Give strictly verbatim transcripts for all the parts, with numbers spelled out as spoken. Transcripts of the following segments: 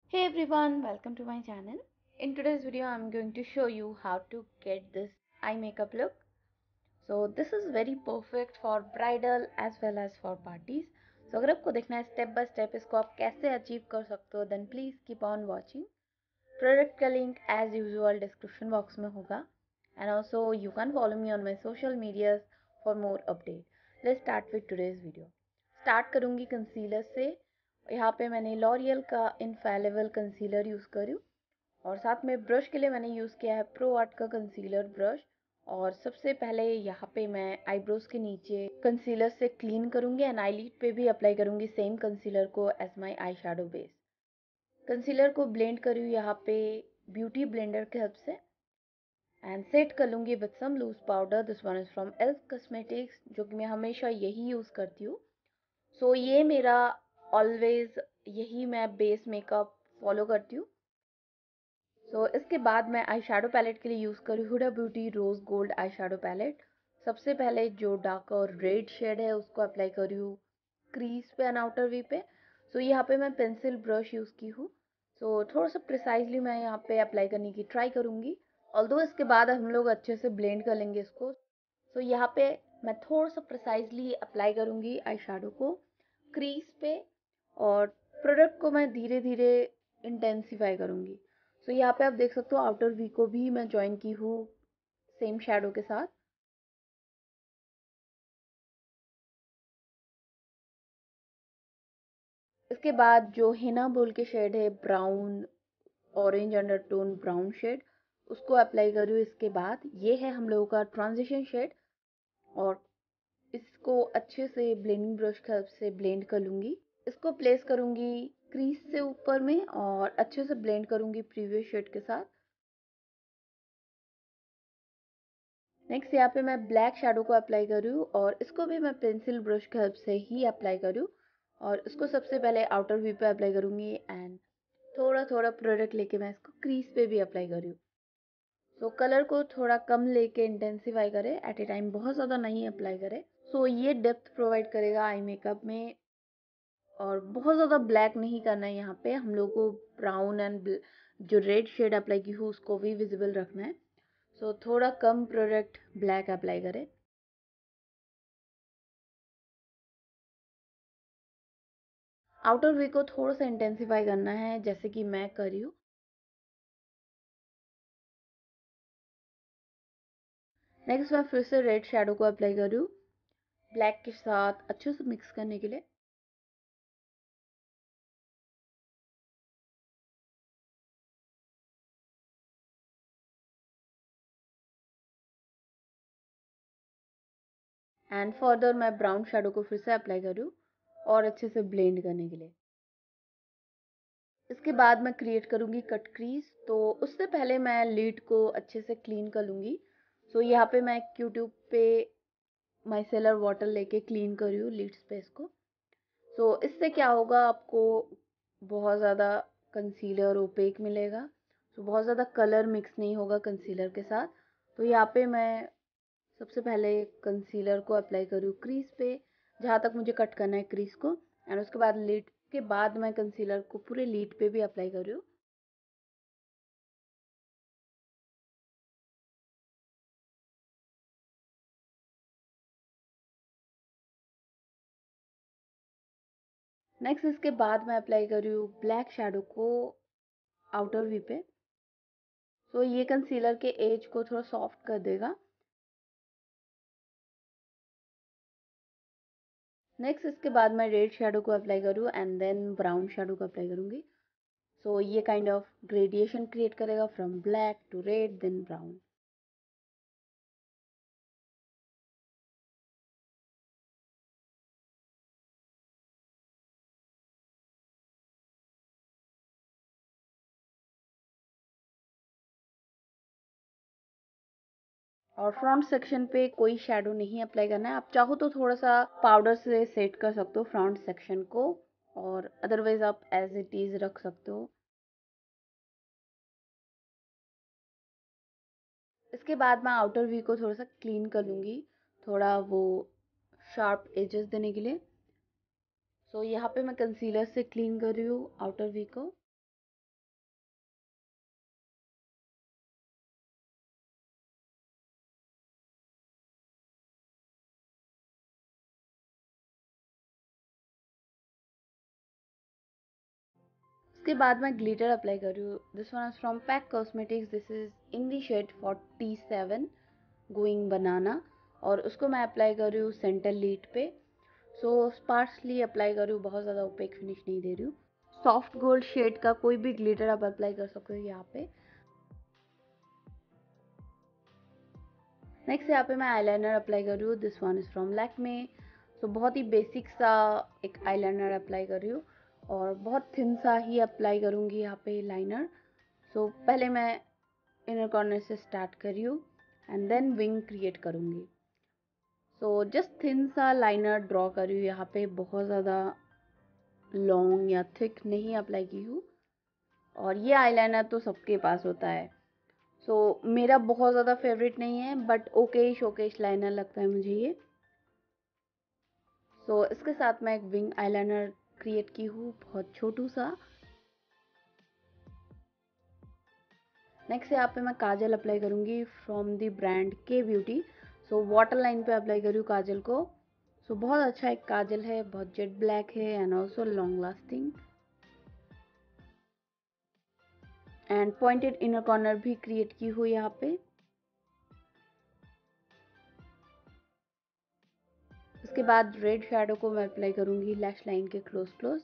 Hey everyone, welcome to my channel. In today's video, I'm going to show you how to get this eye makeup look. So this is very perfect for bridal as well as for parties. So अगर आपको देखना है step by step इसको आप कैसे achieve कर सकते हो, then please keep on watching. Product का link as usual description box में होगा. And also you can follow me on my social medias for more update. Let's start with today's video. Start करूँगी concealer से. यहाँ पे मैंने L'Oréal का infallible concealer use करी और साथ में ब्रश के लिए मैंने यूज़ किया है प्रो आर्ट का कंसीलर ब्रश। और सबसे पहले यहाँ पे मैं आईब्रोज के नीचे कंसीलर से क्लीन करूँगी एंड आईलिड पे भी अप्लाई करूँगी सेम कंसीलर को as my eye shadow base. Concealer को ब्लेंड करूँ यहाँ पे ब्यूटी ब्लेंडर के हेल्प से एंड सेट कर लूँगी with some loose powder. This one is from Elf cosmetics, जो कि मैं हमेशा यही यूज़ करती हूँ। सो so, ये मेरा ऑलवेज यही मैं बेस मेकअप फॉलो करती हूँ। सो so, इसके बाद मैं आई शेडो पैलेट के लिए यूज़ करी Huda Beauty rose gold eye shadow palette. सबसे पहले जो डार्क और रेड शेड है उसको अप्लाई करी हूँ क्रीज पे एंड आउटर वी पे। सो so, यहाँ पे मैं पेंसिल ब्रश यूज़ की हूँ। सो so, थोड़ा सा प्रिसाइजली मैं यहाँ पे अप्लाई करने की ट्राई करूँगी, ऑल्दो इसके बाद हम लोग अच्छे से ब्लेंड कर लेंगे इसको। सो so, यहाँ पे मैं थोड़ा सा प्रिसाइजली अप्लाई करूँगी आई शेडो को क्रीज पे और प्रोडक्ट को मैं धीरे धीरे इंटेंसिफाई करूँगी। सो so, यहाँ पे आप देख सकते हो आउटर वी को भी मैं ज्वाइन की हूँ सेम शेडो के साथ। इसके बाद जो हिना बोल के शेड है brown orange undertone brown shade, उसको अप्लाई करूँ। इसके बाद ये है हम लोगों का ट्रांजिशन शेड और इसको अच्छे से ब्लेंडिंग ब्रश की हेल्प से ब्लेंड कर लूँगी। इसको प्लेस करूँगी क्रीज से ऊपर में और अच्छे से ब्लेंड करूँगी प्रीवियस शेड के साथ। नेक्स्ट यहाँ पे मैं ब्लैक शेडो को अप्लाई करूँ और इसको भी मैं पेंसिल ब्रश की हेल्प से ही अप्लाई करूँ और इसको सबसे पहले आउटर व्यू पे अप्लाई करूँगी एंड थोड़ा थोड़ा प्रोडक्ट लेके मैं इसको क्रीज पे भी अप्लाई करूँ। सो कलर को थोड़ा कम लेके इंटेंसिफाई करें, एट ए टाइम बहुत ज़्यादा नहीं अप्लाई करें। सो so, ये डेप्थ प्रोवाइड करेगा आई मेकअप में और बहुत ज़्यादा ब्लैक नहीं करना है। यहाँ पे हम लोग को ब्राउन एंड जो रेड शेड अप्लाई की हूँ उसको भी विजिबल रखना है। सो so, थोड़ा कम प्रोडक्ट ब्लैक अप्लाई करें। आउटर वी को थोड़ा सा इंटेंसिफाई करना है जैसे कि मैं कर रही हूँ। नेक्स्ट मैं फिर से रेड शेडो को अप्लाई कर रही हूँ ब्लैक के साथ अच्छे से मिक्स करने के लिए। एंड फर्दर मैं ब्राउन शेडो को फिर से अप्लाई कर रही हूँ और अच्छे से ब्लेंड करने के लिए। इसके बाद मैं क्रिएट करूँगी कट क्रीज, तो उससे पहले मैं लीड को अच्छे से क्लीन कर लूँगी। सो यहाँ पे मैं क्यूट्यूब पे माइसेलर वाटर लेके क्लीन कर रही हूँ लीड स्पेस को। सो इससे क्या होगा, आपको बहुत ज़्यादा कंसीलर ओपेक मिलेगा। सो बहुत ज़्यादा कलर मिक्स नहीं होगा कंसीलर के साथ। तो यहाँ पे मैं सबसे पहले कंसीलर को अप्लाई करूँ क्रीज पे जहाँ तक मुझे कट करना है क्रीज को, एंड उसके बाद लिड के बाद मैं कंसीलर को पूरे लिड पे भी अप्लाई कर रही हूँ। नेक्स्ट इसके बाद मैं अप्लाई कर रही हूँ ब्लैक शेडो को आउटर वी पे। सो ये कंसीलर के एज को थोड़ा सॉफ्ट कर देगा। नेक्स्ट इसके बाद मैं रेड शेडो को अप्लाई करूँ एंड देन ब्राउन शेडो को अप्लाई करूँगी। सो ये काइंड ऑफ ग्रेडिएशन क्रिएट करेगा from black to red then brown. और फ्रंट सेक्शन पे कोई शेडो नहीं अप्लाई करना है। आप चाहो तो थोड़ा सा पाउडर से सेट कर सकते हो फ्रंट सेक्शन को, और अदरवाइज आप एज इट इज रख सकते हो। इसके बाद मैं आउटर वी को थोड़ा सा क्लीन कर लूँगी, थोड़ा वो शार्प एजेस देने के लिए। सो so, यहाँ पे मैं कंसीलर से क्लीन कर रही हूँ आउटर वी को। उसके बाद मैं ग्लिटर अप्लाई कर रही हूँ। This one is from PAC cosmetics, this is in the shade forty seven going banana, और उसको मैं अप्लाई कर रही हूँ सेंटर लीड पे। सो स्पार्सली अप्लाई कर रही हूँ, बहुत ज़्यादा ओपेक फिनिश नहीं दे रही हूँ। सॉफ्ट गोल्ड शेड का कोई भी ग्लिटर आप अप्लाई कर सकते हो यहाँ पे। नेक्स्ट यहाँ पे मैं आईलाइनर अप्लाई कर रही हूँ, this one is from Lakme. So बहुत ही बेसिक सा एक आईलाइनर अप्लाई कर रही हूँ, और बहुत थिन सा ही अप्लाई करूँगी यहाँ पे लाइनर। सो so, पहले मैं इनर कॉर्नर से स्टार्ट कर रही हूँ एंड देन विंग क्रिएट करूँगी। सो जस्ट थिन सा लाइनर ड्रॉ कर रही हूँ यहाँ पे, बहुत ज़्यादा लॉन्ग या थिक नहीं अप्लाई की हूँ। और ये आईलाइनर तो सबके पास होता है, सो so, मेरा बहुत ज़्यादा फेवरेट नहीं है, बट ओके शोकेश लाइनर लगता है मुझे ये। सो so, इसके साथ मैं एक विंग आईलाइनर क्रिएट की हूँ, बहुत छोटू सा। नेक्स्ट यहाँ पे मैं काजल अप्लाई करूँगी from the brand K Beauty. So water line पे अप्लाई करी हूँ काजल को। सो so, बहुत अच्छा एक काजल है, बहुत जेट ब्लैक है and also long lasting. And pointed inner corner भी क्रिएट की हुई यहाँ पे। उसके बाद रेड शैडो को मैं अप्लाई करूंगी लैश लाइन के close close,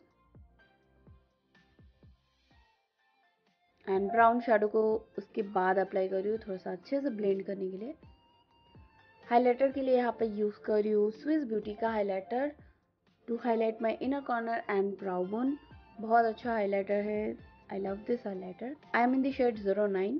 and brown shadow को उसके बाद अप्लाई कर रही हूँ थोड़ा सा अच्छे से ब्लेंड करने के लिए। हाइलाइटर के लिए यहाँ पे यूज कर रही हूँ स्विस ब्यूटी का highlighter to highlight my inner corner and brow bone. बहुत अच्छा हाइलाइटर है, I love this highlighter. I am in the shade zero nine.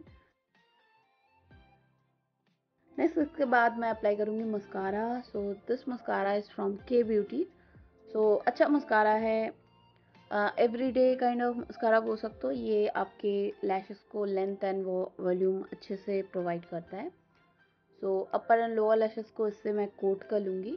Next इसके बाद मैं अप्लाई करूँगी mascara. So this mascara is from K Beauty. So अच्छा mascara है, every day kind of mascara बोल सकते हो। ये आपके लैशेस को लेंथ एंड वो वॉल्यूम अच्छे से प्रोवाइड करता है। So upper and lower lashes को इससे मैं कोट कर लूँगी।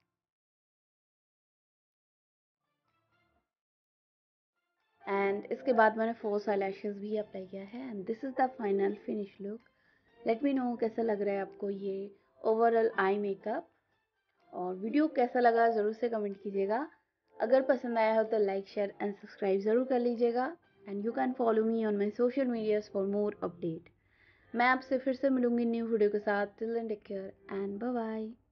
एंड इसके बाद मैंने फोर्स आई लैशेस भी अप्लाई किया है, and this is the final finish look. Let me know कैसा लग रहा है आपको ये ओवरऑल आई मेकअप, और वीडियो कैसा लगा ज़रूर से कमेंट कीजिएगा। अगर पसंद आया हो तो लाइक शेयर एंड सब्सक्राइब ज़रूर कर लीजिएगा, and you can follow me on my social medias for more update. मैं आपसे फिर से मिलूंगी न्यू वीडियो के साथ। Till then take care and bye bye.